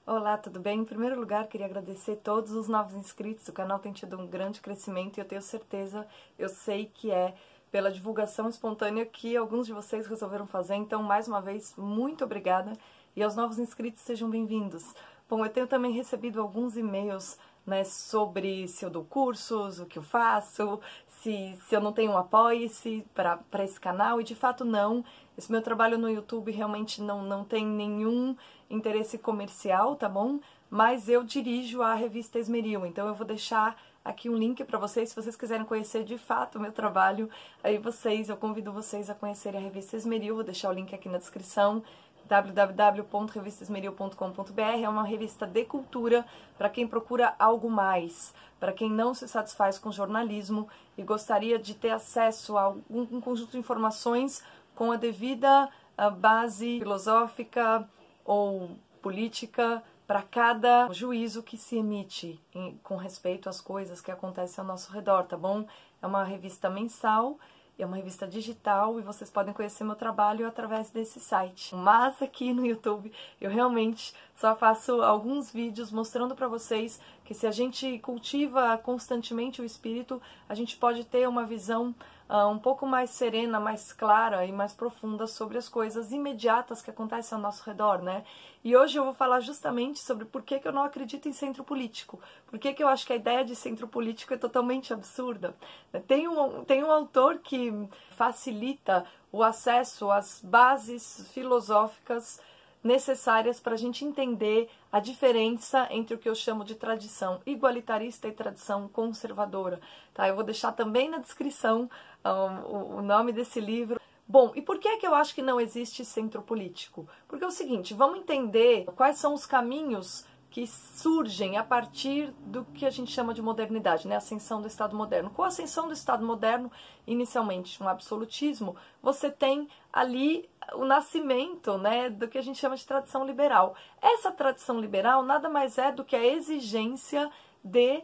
Olá, tudo bem? Em primeiro lugar, queria agradecer todos os novos inscritos. O canal tem tido um grande crescimento e eu tenho certeza, eu sei que é pela divulgação espontânea que alguns de vocês resolveram fazer. Então, mais uma vez, muito obrigada. E aos novos inscritos, sejam bem-vindos. Bom, eu tenho também recebido alguns e-mails, né, sobre se eu dou cursos, o que eu faço, se eu não tenho um apoio-se para esse canal, e de fato não. Esse meu trabalho no YouTube realmente não tem nenhum interesse comercial, tá bom? Mas eu dirijo a revista Esmeril, então eu vou deixar aqui um link para vocês, se vocês quiserem conhecer de fato o meu trabalho, aí eu convido vocês a conhecerem a revista Esmeril, vou deixar o link aqui na descrição, www.revistaesmeril.com.br. É uma revista de cultura para quem procura algo mais, para quem não se satisfaz com jornalismo e gostaria de ter acesso a um conjunto de informações com a devida base filosófica ou política para cada juízo que se emite com respeito às coisas que acontecem ao nosso redor, tá bom? É uma revista mensal, é uma revista digital e vocês podem conhecer meu trabalho através desse site. Mas aqui no YouTube eu realmente só faço alguns vídeos mostrando para vocês que se a gente cultiva constantemente o espírito, a gente pode ter uma visão um pouco mais serena, mais clara e mais profunda sobre as coisas imediatas que acontecem ao nosso redor, né? E hoje eu vou falar justamente sobre por que eu não acredito em centro político, por que eu acho que a ideia de centro político é totalmente absurda. Tem um autor que facilita o acesso às bases filosóficas necessárias para a gente entender a diferença entre o que eu chamo de tradição igualitarista e tradição conservadora. Tá? Eu vou deixar também na descrição o nome desse livro. Bom, e por que eu acho que não existe centro político? Porque é o seguinte, vamos entender quais são os caminhos que surgem a partir do que a gente chama de modernidade, né? A ascensão do Estado moderno. Com a ascensão do Estado moderno, inicialmente um absolutismo, você tem ali o nascimento, né, do que a gente chama de tradição liberal. Essa tradição liberal nada mais é do que a exigência de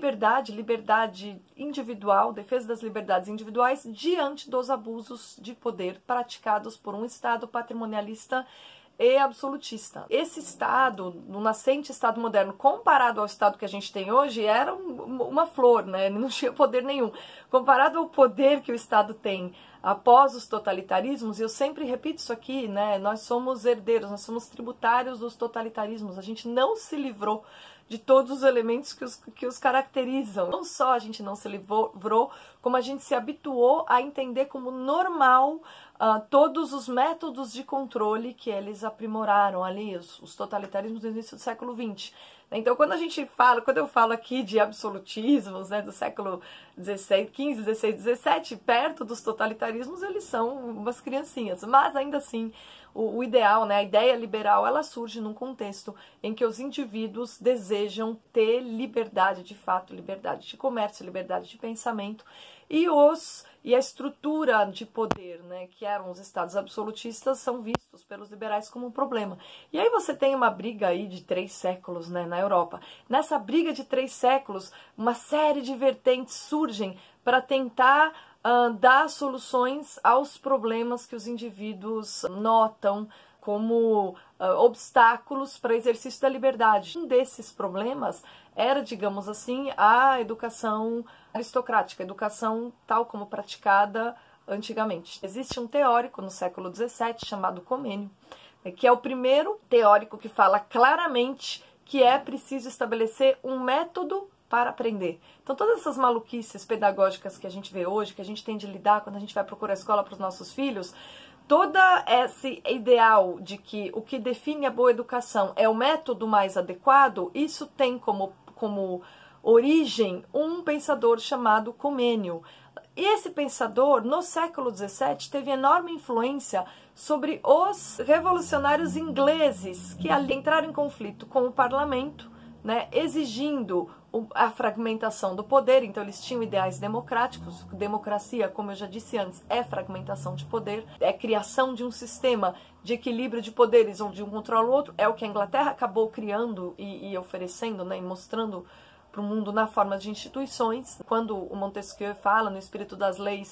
liberdade individual, defesa das liberdades individuais diante dos abusos de poder praticados por um Estado patrimonialista e absolutista. Esse Estado, no nascente Estado moderno, comparado ao Estado que a gente tem hoje, era uma flor, né? Não tinha poder nenhum. Comparado ao poder que o Estado tem após os totalitarismos, e eu sempre repito isso aqui, né? Nós somos herdeiros, nós somos tributários dos totalitarismos. A gente não se livrou de todos os elementos que os caracterizam. Não só a gente não se livrou, como a gente se habituou a entender como normal todos os métodos de controle que eles aprimoraram ali, os totalitarismos do início do século XX. Então, quando eu falo aqui de absolutismos, né, do século XV, XVI, XVII, perto dos totalitarismos, eles são umas criancinhas. Mas, ainda assim, o ideal, né, a ideia liberal, ela surge num contexto em que os indivíduos desejam ter liberdade, de fato, liberdade de comércio, liberdade de pensamento, e a estrutura de poder, né, que eram os estados absolutistas, são vistos pelos liberais como um problema. E aí você tem uma briga aí de 3 séculos, né, na Europa. Nessa briga de 3 séculos, uma série de vertentes surgem para tentar dar soluções aos problemas que os indivíduos notam como obstáculos para o exercício da liberdade. Um desses problemas era, digamos assim, a educação aristocrática, a educação tal como praticada antigamente. Existe um teórico no século XVII chamado Comênio, que é o primeiro teórico que fala claramente que é preciso estabelecer um método para aprender. Então, todas essas maluquices pedagógicas que a gente vê hoje, que a gente tem de lidar quando a gente vai procurar escola para os nossos filhos, toda esse ideal de que o que define a boa educação é o método mais adequado, isso tem como origem um pensador chamado Comênio. E esse pensador, no século XVII, teve enorme influência sobre os revolucionários ingleses que ali entraram em conflito com o parlamento, né, exigindo a fragmentação do poder. Então eles tinham ideais democráticos. Democracia, como eu já disse antes, é fragmentação de poder, é criação de um sistema de equilíbrio de poderes onde um controla o outro. É o que a Inglaterra acabou criando e oferecendo, né, e mostrando para o mundo na forma de instituições. Quando o Montesquieu fala no Espírito das Leis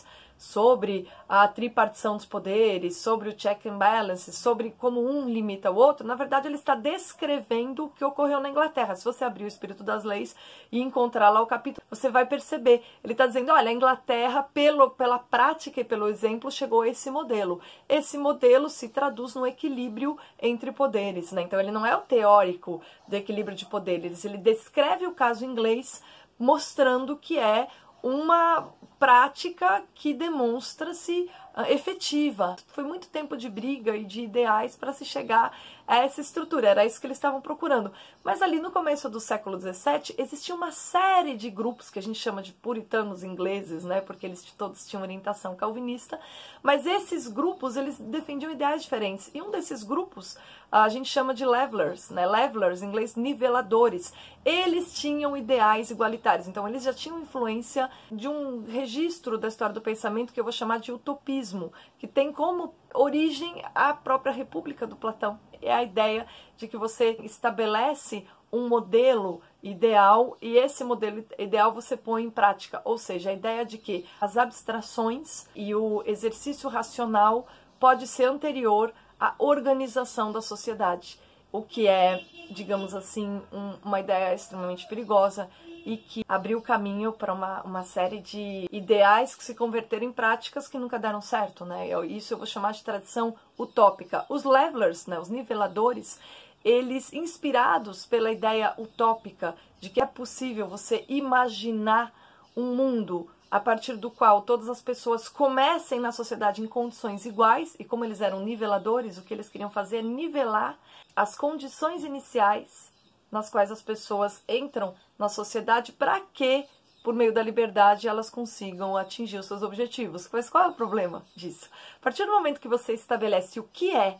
sobre a tripartição dos poderes, sobre o check and balance, sobre como um limita o outro, na verdade ele está descrevendo o que ocorreu na Inglaterra. Se você abrir o Espírito das Leis e encontrar lá o capítulo, você vai perceber. Ele está dizendo, olha, a Inglaterra, pela prática e pelo exemplo, chegou a esse modelo. Esse modelo se traduz no equilíbrio entre poderes, né? Então ele não é o teórico do equilíbrio de poderes, ele descreve o caso inglês mostrando que é uma prática que demonstra-se efetiva. Foi muito tempo de briga e de ideais para se chegar a essa estrutura, era isso que eles estavam procurando. Mas ali no começo do século XVII existia uma série de grupos que a gente chama de puritanos ingleses, né, porque eles todos tinham orientação calvinista, mas esses grupos eles defendiam ideais diferentes. E um desses grupos a gente chama de levelers, né, levelers em inglês niveladores. Eles tinham ideais igualitários, então eles já tinham influência de um registro da história do pensamento que eu vou chamar de utopismo, que tem como origem a própria República do Platão. É a ideia de que você estabelece um modelo ideal e esse modelo ideal você põe em prática. Ou seja, a ideia de que as abstrações e o exercício racional pode ser anterior à organização da sociedade. O que é, digamos assim, uma ideia extremamente perigosa e que abriu caminho para uma série de ideais que se converteram em práticas que nunca deram certo, né? Isso eu vou chamar de tradição utópica. Os levelers, né, os niveladores, eles, inspirados pela ideia utópica de que é possível você imaginar um mundo a partir do qual todas as pessoas comecem na sociedade em condições iguais, e como eles eram niveladores, o que eles queriam fazer é nivelar as condições iniciais nas quais as pessoas entram na sociedade para que, por meio da liberdade, elas consigam atingir os seus objetivos. Mas qual é o problema disso? A partir do momento que você estabelece o que é,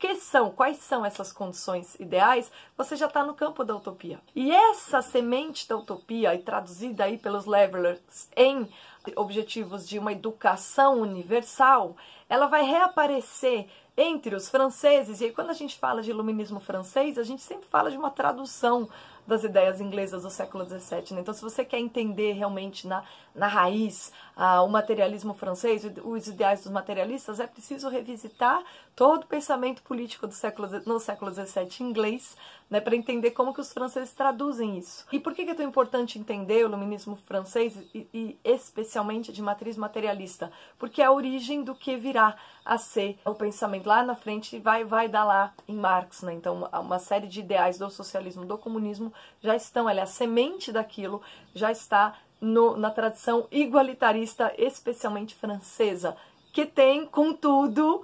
quais são essas condições ideais, você já está no campo da utopia. E essa semente da utopia, e traduzida aí pelos levelers em objetivos de uma educação universal, ela vai reaparecer entre os franceses. E aí, quando a gente fala de iluminismo francês, a gente sempre fala de uma tradução das ideias inglesas do século XVII. Né? Então, se você quer entender realmente na raiz o materialismo francês, os ideais dos materialistas, é preciso revisitar todo o pensamento político no século XVII inglês, né, para entender como que os franceses traduzem isso. E por que é tão importante entender o iluminismo francês e especialmente de matriz materialista? Porque é a origem do que virá a ser o pensamento lá na frente vai dar lá em Marx, né? Então, uma série de ideais do socialismo, do comunismo já estão, a semente daquilo já está na tradição igualitarista, especialmente francesa, que tem, contudo,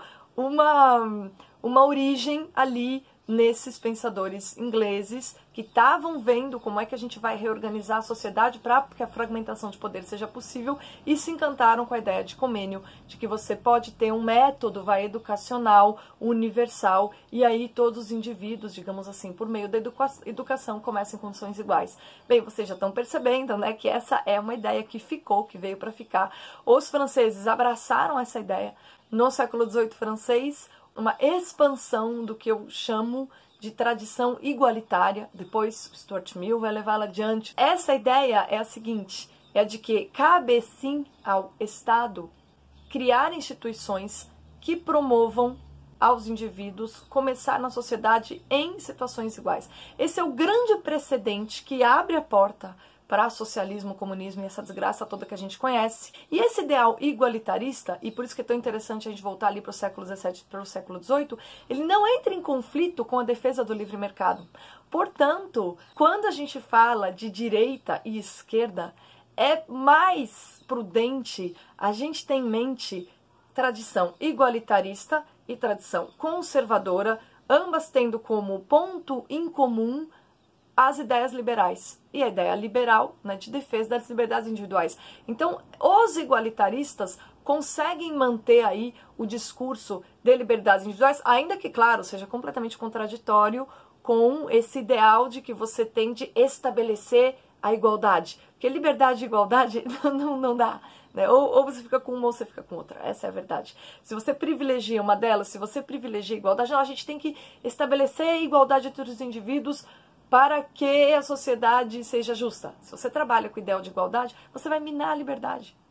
uma origem ali nesses pensadores ingleses que estavam vendo como é que a gente vai reorganizar a sociedade para que a fragmentação de poder seja possível e se encantaram com a ideia de Comênio, de que você pode ter um método educacional, universal, e aí todos os indivíduos, digamos assim, por meio da educação, começam em condições iguais. Bem, vocês já estão percebendo, né, que essa é uma ideia que ficou, que veio para ficar. Os franceses abraçaram essa ideia. No século XVIII francês, uma expansão do que eu chamo de tradição igualitária. Depois Stuart Mill vai levá-la adiante. Essa ideia é a seguinte, é a de que cabe sim ao Estado criar instituições que promovam aos indivíduos começar na sociedade em situações iguais. Esse é o grande precedente que abre a porta para socialismo, comunismo e essa desgraça toda que a gente conhece. E esse ideal igualitarista, e por isso que é tão interessante a gente voltar ali para o século XVII e para o século XVIII, ele não entra em conflito com a defesa do livre mercado. Portanto, quando a gente fala de direita e esquerda, é mais prudente a gente ter em mente tradição igualitarista e tradição conservadora, ambas tendo como ponto em comum as ideias liberais e a ideia liberal, né, de defesa das liberdades individuais. Então, os igualitaristas conseguem manter aí o discurso de liberdades individuais, ainda que, claro, seja completamente contraditório com esse ideal de que você tem de estabelecer a igualdade. Porque liberdade e igualdade não dá. Né? Ou você fica com uma ou você fica com outra. Essa é a verdade. Se você privilegia uma delas, se você privilegia a igualdade, não, a gente tem que estabelecer a igualdade entre os indivíduos para que a sociedade seja justa. Se você trabalha com o ideal de igualdade, você vai minar a liberdade.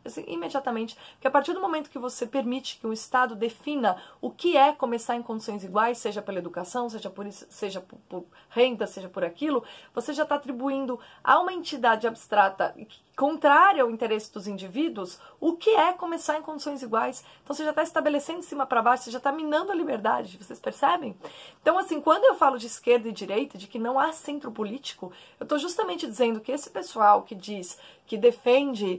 assim, imediatamente, que a partir do momento que você permite que o Estado defina o que é começar em condições iguais, seja pela educação, seja por isso, seja por renda, seja por aquilo, você já está atribuindo a uma entidade abstrata contrária ao interesse dos indivíduos o que é começar em condições iguais. Então você já está estabelecendo de cima para baixo, você já está minando a liberdade, vocês percebem? Então, assim, quando eu falo de esquerda e direita, de que não há centro político, eu estou justamente dizendo que esse pessoal que diz, que defende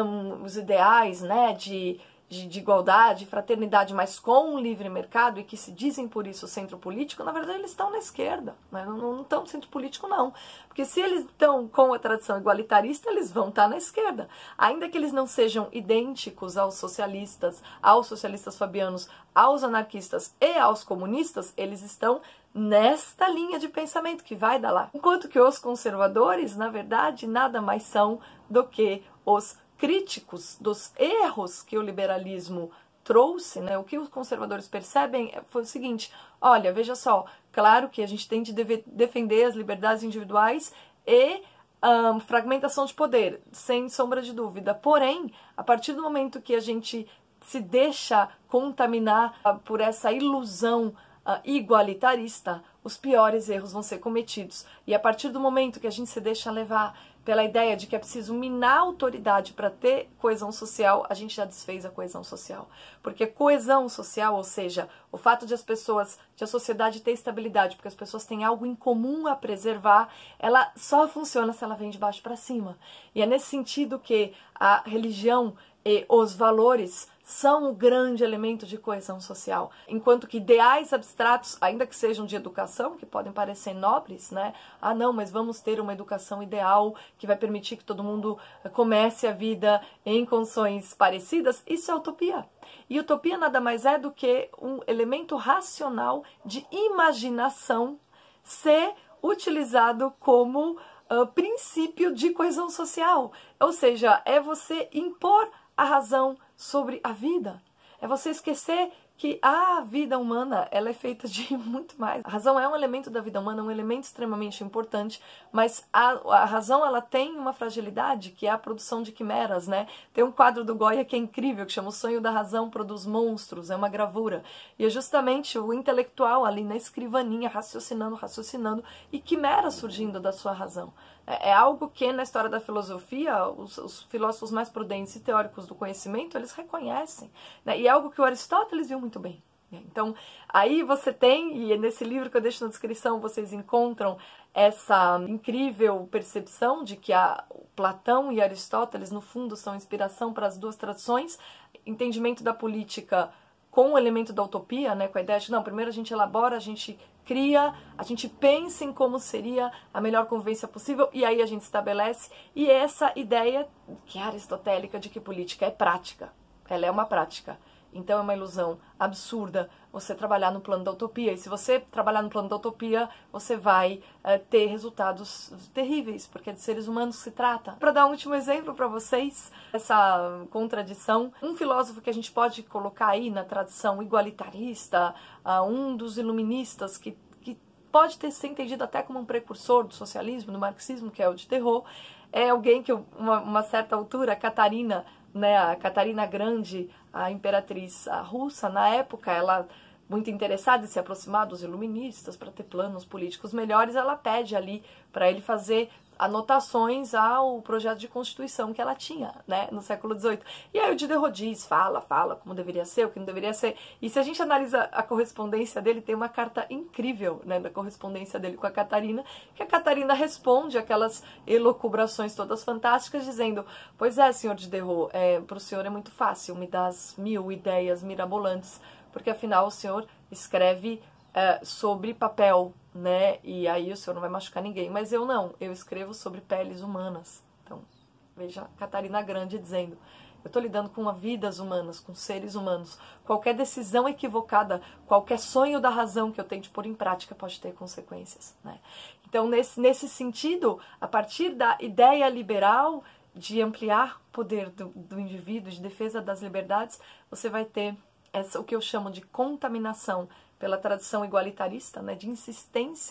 os ideais, né, de igualdade, fraternidade, mas com um livre mercado, e que se dizem por isso centro político, na verdade eles estão na esquerda, né? Não estão no centro político não, porque se eles estão com a tradição igualitarista, eles vão estar na esquerda, ainda que eles não sejam idênticos aos socialistas fabianos, aos anarquistas e aos comunistas, eles estão nesta linha de pensamento que vai dar lá. Enquanto que os conservadores, na verdade, nada mais são do que os críticos dos erros que o liberalismo trouxe, né? O que os conservadores percebem foi o seguinte: olha, veja só, claro que a gente tem de defender as liberdades individuais e fragmentação de poder, sem sombra de dúvida. Porém, a partir do momento que a gente se deixa contaminar por essa ilusão igualitarista, os piores erros vão ser cometidos. E a partir do momento que a gente se deixa levar pela ideia de que é preciso minar a autoridade para ter coesão social, a gente já desfez a coesão social. Porque coesão social, ou seja, o fato de a sociedade ter estabilidade, porque as pessoas têm algo em comum a preservar, ela só funciona se ela vem de baixo para cima. E é nesse sentido que a religião e os valores são o grande elemento de coesão social. Enquanto que ideais abstratos, ainda que sejam de educação, que podem parecer nobres, né? Ah, não, mas vamos ter uma educação ideal que vai permitir que todo mundo comece a vida em condições parecidas. Isso é utopia. E utopia nada mais é do que um elemento racional de imaginação ser utilizado como princípio de coesão social. Ou seja, é você impor a razão sobre a vida. É você esquecer que a vida humana ela é feita de muito mais. A razão é um elemento da vida humana, um elemento extremamente importante, mas a razão ela tem uma fragilidade, que é a produção de quimeras, né? Tem um quadro do Goya que é incrível, que chama O Sonho da Razão Produz Monstros, é uma gravura. E é justamente o intelectual ali na escrivaninha, raciocinando, e quimeras surgindo da sua razão. É algo que na história da filosofia, os filósofos mais prudentes e teóricos do conhecimento, eles reconhecem, né? E é algo que o Aristóteles viu muito bem. Então, aí você tem, e nesse livro que eu deixo na descrição, vocês encontram essa incrível percepção de que Platão e Aristóteles, no fundo, são inspiração para as duas tradições, entendimento da política com o elemento da utopia, né, com a ideia de, não, primeiro a gente elabora, a gente cria, a gente pensa em como seria a melhor convivência possível e aí a gente estabelece. E essa ideia que é aristotélica de que política é prática, ela é uma prática. Então é uma ilusão absurda você trabalhar no plano da utopia. E se você trabalhar no plano da utopia, você vai ter resultados terríveis, porque é de seres humanos que se trata. Para dar um último exemplo para vocês, essa contradição, um filósofo que a gente pode colocar aí na tradição igualitarista, um dos iluministas que pode ter sido entendido até como um precursor do socialismo, do marxismo, que é o Diderot, é alguém que, uma certa altura, Catarina, né, a Catarina Grande, a imperatriz russa, na época, ela, muito interessada em se aproximar dos iluministas para ter planos políticos melhores, ela pede ali para ele fazer anotações ao projeto de constituição que ela tinha, né, no século XVIII. E aí o Diderot diz, fala como deveria ser, o que não deveria ser. E se a gente analisa a correspondência dele, tem uma carta incrível, né, da correspondência dele com a Catarina, que a Catarina responde aquelas elucubrações todas fantásticas, dizendo, pois é, senhor Diderot, para o senhor é muito fácil, me dá as 1000 ideias mirabolantes, porque afinal o senhor escreve sobre papel, né? E aí o senhor não vai machucar ninguém. Mas eu não, eu escrevo sobre peles humanas. Então, veja Catarina Grande dizendo, eu estou lidando com vidas humanas, com seres humanos. Qualquer decisão equivocada, qualquer sonho da razão que eu tente pôr em prática pode ter consequências, né? Então, nesse sentido, a partir da ideia liberal de ampliar o poder do indivíduo, de defesa das liberdades, você vai ter o que eu chamo de contaminação pela tradição igualitarista, né, de insistência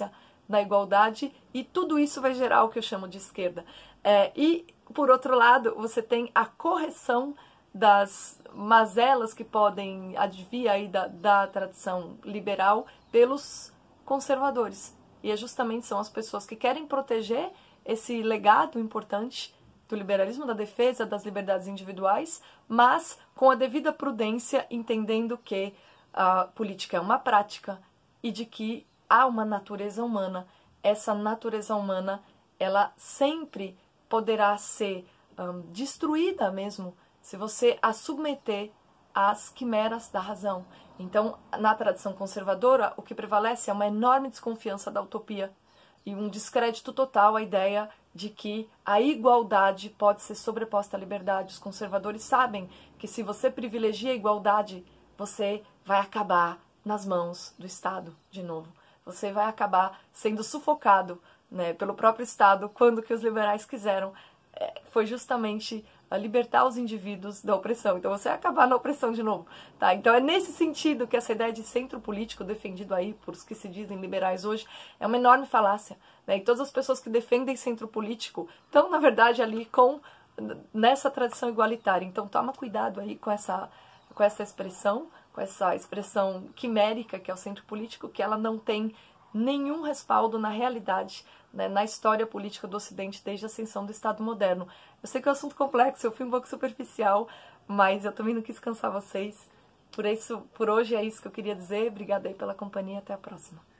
na igualdade, e tudo isso vai gerar o que eu chamo de esquerda. E, por outro lado, você tem a correção das mazelas que podem advir aí da tradição liberal pelos conservadores. E justamente são as pessoas que querem proteger esse legado importante do liberalismo, da defesa das liberdades individuais, mas com a devida prudência, entendendo que a política é uma prática e de que há uma natureza humana. Essa natureza humana, ela sempre poderá ser destruída mesmo se você a submeter às quimeras da razão. Então, na tradição conservadora, o que prevalece é uma enorme desconfiança da utopia e um descrédito total à ideia de que a igualdade pode ser sobreposta à liberdade. Os conservadores sabem que se você privilegia a igualdade, você vai acabar nas mãos do Estado, de novo. Você vai acabar sendo sufocado, né, pelo próprio Estado, quando o que os liberais quiseram foi justamente libertar os indivíduos da opressão. Então você vai acabar na opressão de novo. Tá? Então é nesse sentido que essa ideia de centro político defendido aí por os que se dizem liberais hoje é uma enorme falácia. Né? E todas as pessoas que defendem centro político estão, na verdade, ali nessa tradição igualitária. Então toma cuidado aí com essa expressão quimérica que é o centro político, que ela não tem nenhum respaldo na realidade, né, na história política do Ocidente desde a ascensão do Estado moderno. Eu sei que é um assunto complexo, eu fui um pouco superficial, mas eu também não quis cansar vocês. Por hoje é isso que eu queria dizer. Obrigada aí pela companhia, até a próxima.